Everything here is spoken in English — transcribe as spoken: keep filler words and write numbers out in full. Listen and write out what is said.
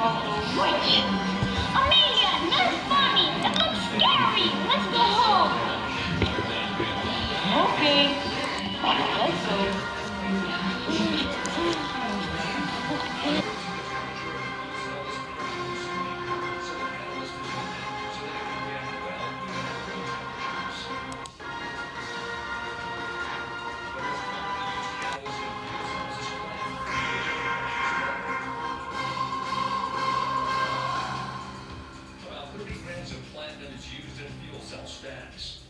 of the witch. Amelia, not funny. It looks scary. Let's go home. Okay. Let's go. Plant that is used in fuel cell stacks.